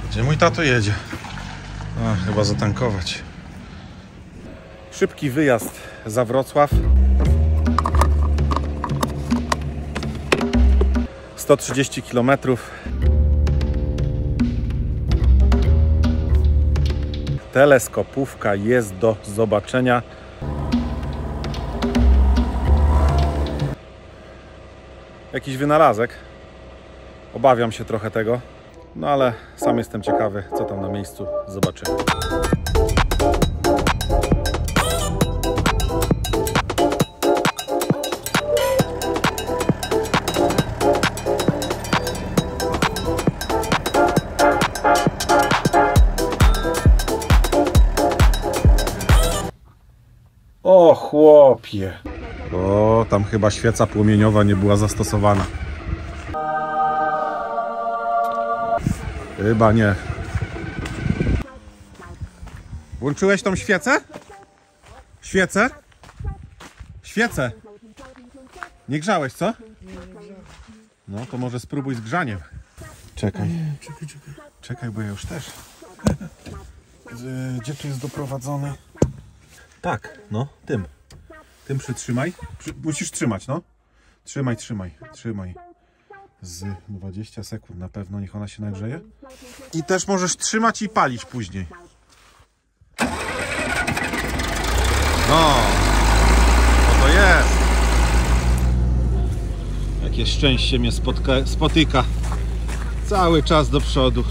Gdzie mój tato jedzie? A, chyba zatankować. Szybki wyjazd za Wrocław. 130 km. Teleskopówka jest do zobaczenia. Jakiś wynalazek. Obawiam się trochę tego. No ale sam jestem ciekawy, co tam na miejscu zobaczymy. O chłopie! O, tam chyba świeca płomieniowa nie była zastosowana. Chyba nie. Włączyłeś tą świecę? Świecę? Świecę? Nie grzałeś, co? No to może spróbuj z grzaniem. Czekaj. Czekaj, bo ja już też. Gdzie tu jest doprowadzony? Tak, no, tym. Tym przytrzymaj. Musisz trzymać, no. Trzymaj. Z 20 sekund na pewno, niech ona się nagrzeje. I też możesz trzymać i palić później. No, to jest. Jakie szczęście mnie spotyka. Cały czas do przodu.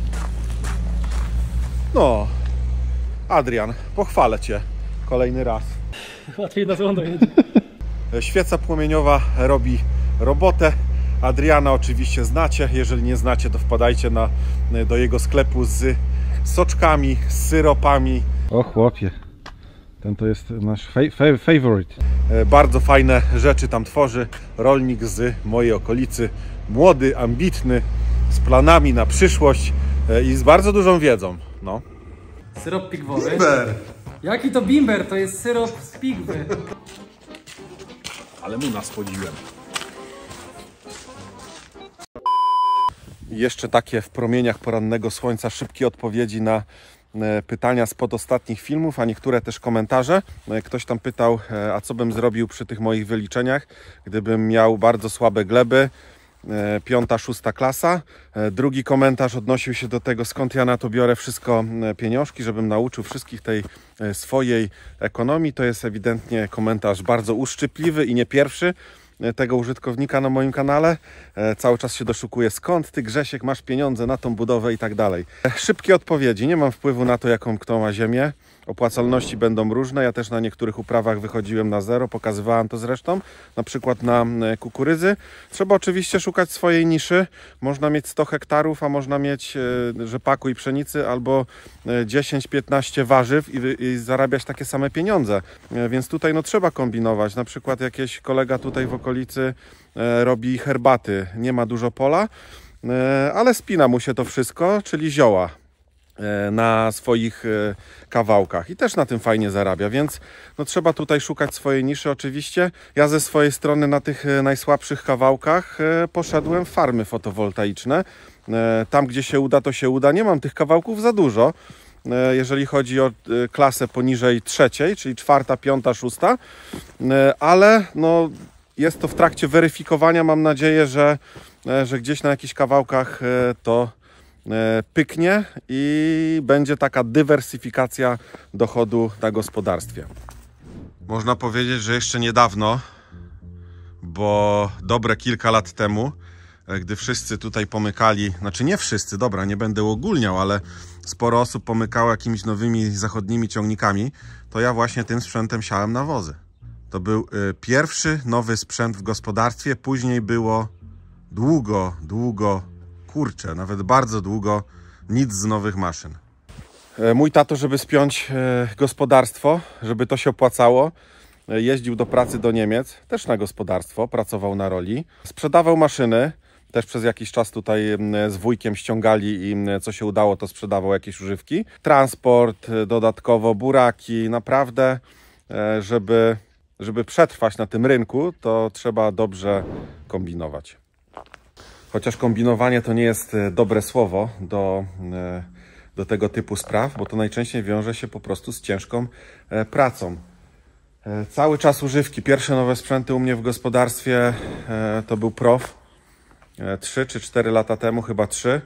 No, Adrian, pochwalę Cię kolejny raz. Łatwiej na słondo jedzie. Świeca płomieniowa robi robotę. Adriana oczywiście znacie, jeżeli nie znacie, to wpadajcie do jego sklepu z soczkami, z syropami. O chłopie, ten to jest nasz favorite. Bardzo fajne rzeczy tam tworzy, rolnik z mojej okolicy, młody, ambitny, z planami na przyszłość i z bardzo dużą wiedzą. No. Syrop pigwowy. Bimber! Jaki to bimber? To jest syrop z pigwy. Ale mu naspodziłem. Jeszcze takie w promieniach porannego słońca szybkie odpowiedzi na pytania spod ostatnich filmów, a niektóre też komentarze. Ktoś tam pytał, a co bym zrobił przy tych moich wyliczeniach, gdybym miał bardzo słabe gleby, 5., 6. klasa. Drugi komentarz odnosił się do tego, skąd ja na to biorę wszystko pieniążki, żebym nauczył wszystkich tej swojej ekonomii. To jest ewidentnie komentarz bardzo uszczypliwy i nie pierwszy tego użytkownika na moim kanale. Cały czas się doszukuję, skąd ty, Grzesiek, masz pieniądze na tą budowę i tak dalej. Szybkie odpowiedzi. Nie mam wpływu na to, jaką kto ma ziemię. Opłacalności będą różne. Ja też na niektórych uprawach wychodziłem na zero. Pokazywałem to zresztą. Na przykład na kukurydzy. Trzeba oczywiście szukać swojej niszy. Można mieć 100 hektarów, a można mieć rzepaku i pszenicy albo 10-15 warzyw i zarabiać takie same pieniądze. Więc tutaj no, trzeba kombinować. Na przykład jakiś kolega tutaj w okolicy robi herbaty. Nie ma dużo pola, ale spina mu się to wszystko, czyli zioła na swoich kawałkach i też na tym fajnie zarabia, więc no, trzeba tutaj szukać swojej niszy oczywiście. Ja ze swojej strony na tych najsłabszych kawałkach poszedłem w farmy fotowoltaiczne. Tam gdzie się uda, to się uda. Nie mam tych kawałków za dużo, jeżeli chodzi o klasę poniżej 3, czyli 4., 5., 6, ale no, jest to w trakcie weryfikowania. Mam nadzieję, że gdzieś na jakichś kawałkach to pyknie i będzie taka dywersyfikacja dochodu na gospodarstwie. Można powiedzieć, że jeszcze niedawno, bo dobre kilka lat temu, gdy wszyscy tutaj pomykali, znaczy nie wszyscy, dobra, nie będę ogólniał, ale sporo osób pomykało jakimiś nowymi zachodnimi ciągnikami, to ja właśnie tym sprzętem siałem nawozy. To był pierwszy nowy sprzęt w gospodarstwie, później było długo, kurczę, nawet bardzo długo, nic z nowych maszyn. Mój tato, żeby spiąć gospodarstwo, żeby to się opłacało, jeździł do pracy do Niemiec, też na gospodarstwo, pracował na roli, sprzedawał maszyny, też przez jakiś czas tutaj z wujkiem ściągali i co się udało, to sprzedawał jakieś używki. Transport, dodatkowo buraki, naprawdę, żeby przetrwać na tym rynku, to trzeba dobrze kombinować. Chociaż kombinowanie to nie jest dobre słowo do tego typu spraw, bo to najczęściej wiąże się po prostu z ciężką pracą. Cały czas używki. Pierwsze nowe sprzęty u mnie w gospodarstwie to był Prof. 3 czy 4 lata temu, chyba 3.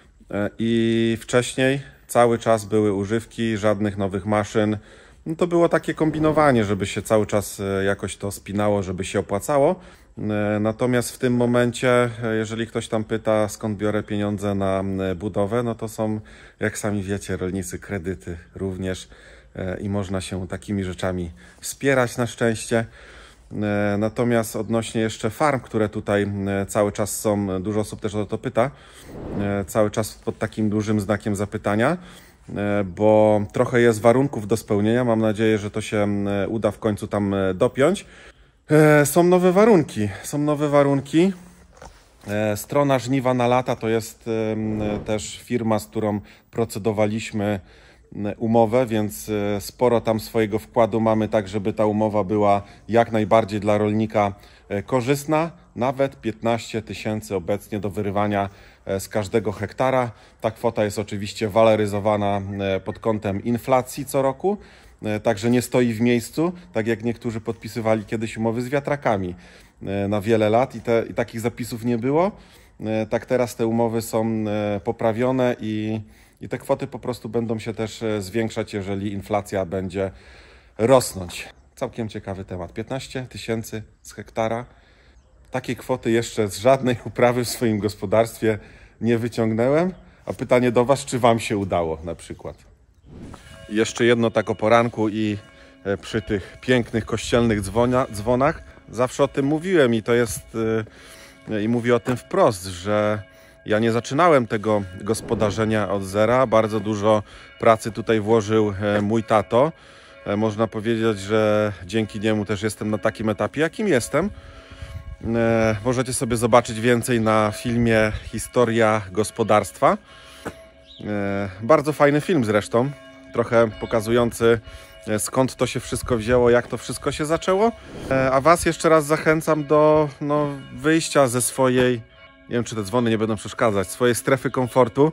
I wcześniej cały czas były używki, żadnych nowych maszyn. No to było takie kombinowanie, żeby się cały czas jakoś to spinało, żeby się opłacało. Natomiast w tym momencie, jeżeli ktoś tam pyta, skąd biorę pieniądze na budowę, no to są, jak sami wiecie, rolnicy, kredyty również i można się takimi rzeczami wspierać na szczęście. Natomiast odnośnie jeszcze farm, które tutaj cały czas są, dużo osób też o to pyta, cały czas pod takim dużym znakiem zapytania, bo trochę jest warunków do spełnienia. Mam nadzieję, że to się uda w końcu tam dopiąć. Są nowe warunki. Strona Żniwa na lata to jest też firma, z którą procedowaliśmy umowę, więc sporo tam swojego wkładu mamy, tak żeby ta umowa była jak najbardziej dla rolnika korzystna. Nawet 15 000 obecnie do wyrywania z każdego hektara. Ta kwota jest oczywiście waloryzowana pod kątem inflacji co roku, także nie stoi w miejscu, tak jak niektórzy podpisywali kiedyś umowy z wiatrakami na wiele lat i takich zapisów nie było. Tak teraz te umowy są poprawione i te kwoty po prostu będą się też zwiększać, jeżeli inflacja będzie rosnąć. Całkiem ciekawy temat. 15 000 z hektara. Takiej kwoty jeszcze z żadnej uprawy w swoim gospodarstwie nie wyciągnąłem. A pytanie do Was, czy Wam się udało na przykład? Jeszcze jedno tak o poranku i przy tych pięknych kościelnych dzwonach. Zawsze o tym mówiłem i to jest, i mówię o tym wprost, że ja nie zaczynałem tego gospodarzenia od zera. Bardzo dużo pracy tutaj włożył mój tato. Można powiedzieć, że dzięki niemu też jestem na takim etapie, jakim jestem. Możecie sobie zobaczyć więcej na filmie Historia gospodarstwa. Bardzo fajny film zresztą. Trochę pokazujący, skąd to się wszystko wzięło, jak to wszystko się zaczęło. A Was jeszcze raz zachęcam do wyjścia ze swojej, nie wiem czy te dzwony nie będą przeszkadzać, swojej strefy komfortu,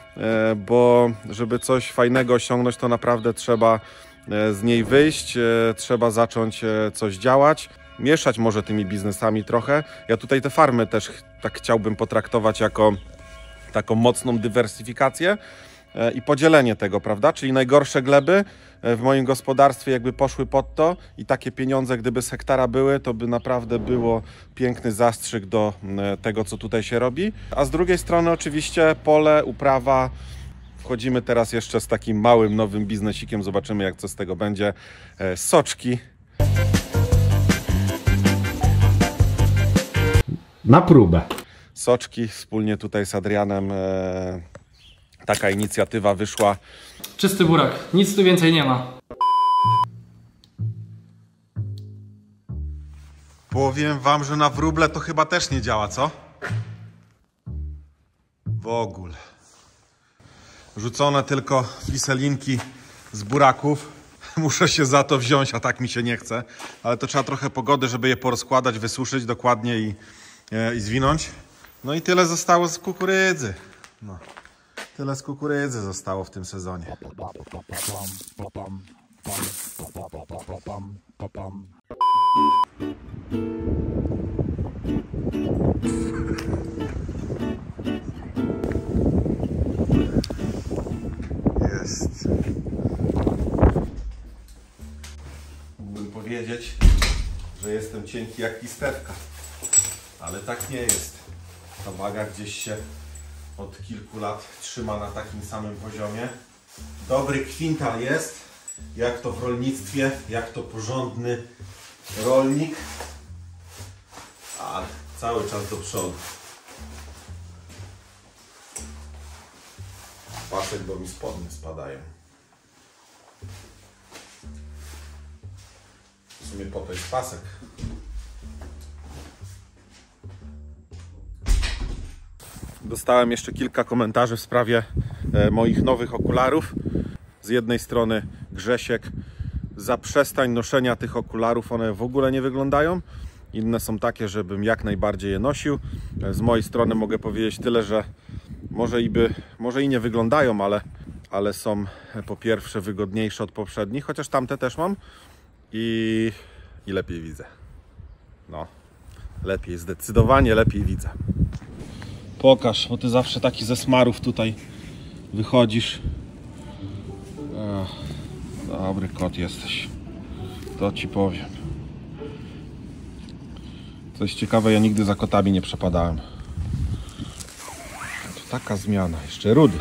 bo żeby coś fajnego osiągnąć, to naprawdę trzeba z niej wyjść, trzeba zacząć coś działać, mieszać może tymi biznesami trochę. Ja tutaj te farmy też tak chciałbym potraktować jako taką mocną dywersyfikację i podzielenie tego, prawda? Czyli najgorsze gleby w moim gospodarstwie jakby poszły pod to i takie pieniądze, gdyby z hektara były, to by naprawdę było piękny zastrzyk do tego, co tutaj się robi. A z drugiej strony oczywiście pole, uprawa. Wchodzimy teraz jeszcze z takim małym, nowym biznesikiem. Zobaczymy, jak co z tego będzie. Soczki. Na próbę. Soczki wspólnie tutaj z Adrianem. Taka inicjatywa wyszła. Czysty burak, nic tu więcej nie ma. Powiem Wam, że na wróble to chyba też nie działa, co? W ogóle. Rzucone tylko fiselinki z buraków. Muszę się za to wziąć, a tak mi się nie chce. Ale to trzeba trochę pogody, żeby je porozkładać, wysuszyć dokładnie i zwinąć. No i tyle zostało z kukurydzy. No. Tyle z kukurydzy zostało w tym sezonie. Jest. Mógłbym powiedzieć, że jestem cienki jak listewka, ale tak nie jest. Ta waga gdzieś się od kilku lat trzyma na takim samym poziomie. Dobry kwintal jest, jak to w rolnictwie, jak to porządny rolnik, ale cały czas do przodu. Pasek, bo mi spodnie spadają. W sumie po to jest pasek. Dostałem jeszcze kilka komentarzy w sprawie moich nowych okularów. Z jednej strony Grzesiek, zaprzestań noszenia tych okularów, one w ogóle nie wyglądają. Inne są takie, żebym jak najbardziej je nosił. Z mojej strony mogę powiedzieć tyle, że może i nie wyglądają, ale są po pierwsze wygodniejsze od poprzednich, chociaż tamte też mam i lepiej widzę. No, lepiej, zdecydowanie lepiej widzę. Pokaż, bo ty zawsze taki ze smarów tutaj wychodzisz. Dobry kot jesteś, to ci powiem. Coś ciekawe, ja nigdy za kotami nie przepadałem. To taka zmiana, jeszcze rudy.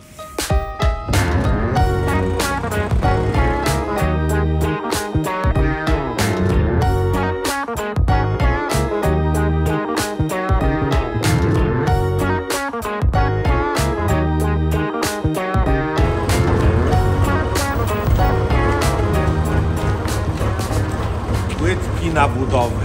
Płytki na budowę.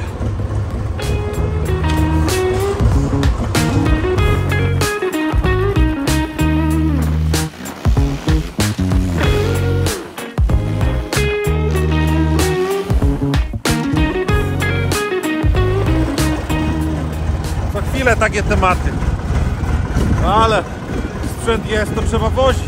Co chwilę takie tematy. No ale sprzęt jest, to trzeba wozić.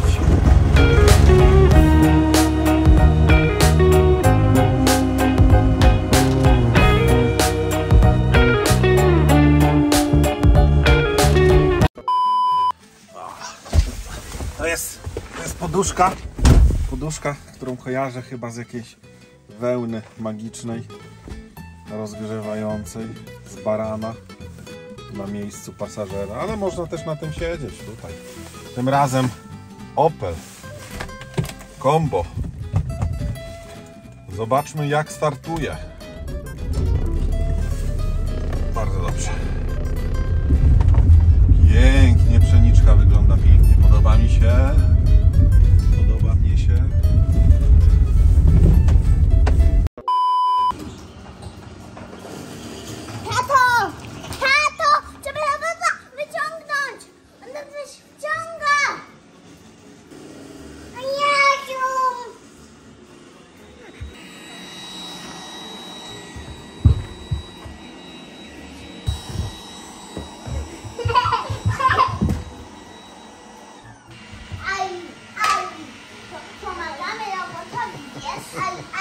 To jest poduszka, którą kojarzę chyba z jakiejś wełny magicznej, rozgrzewającej, z barana na miejscu pasażera, ale można też na tym siedzieć tutaj. Tym razem Opel Combo. Zobaczmy, jak startuje. Bardzo dobrze. Pięknie, pszeniczka wygląda pięknie. Podoba mi się. Podoba mnie się. Tato! Tato! Trzeba wyciągnąć! On nam coś wciąga! Jezu! Pomagamy robotowi, wiesz?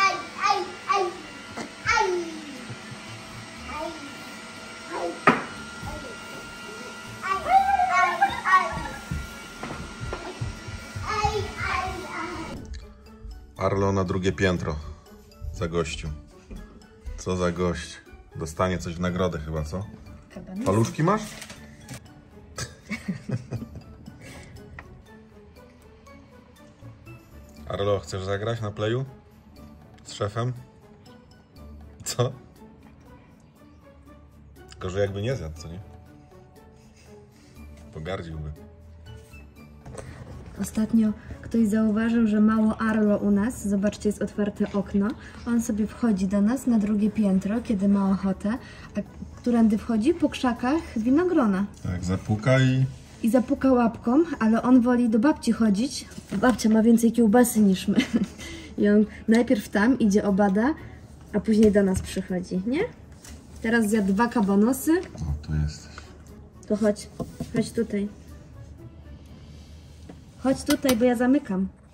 Arlo na drugie piętro. Za gościu. Co za gość. Dostanie coś w nagrodę chyba, co? Paluszki masz? Arlo, chcesz zagrać na playu? Z szefem? Co? Tylko, że jakby nie zjadł, co nie? Pogardziłby. Ostatnio ktoś zauważył, że mało Arlo u nas. Zobaczcie, jest otwarte okno. On sobie wchodzi do nas na drugie piętro, kiedy ma ochotę. A którędy wchodzi? Po krzakach winogrona. Tak, zapuka I zapuka łapką, ale on woli do babci chodzić. Babcia ma więcej kiełbasy niż my. I on najpierw tam idzie, obada, a później do nas przychodzi, nie? Teraz zjadł 2 kabanosy. O, tu jesteś. To chodź tutaj. Chodź tutaj, bo ja zamykam.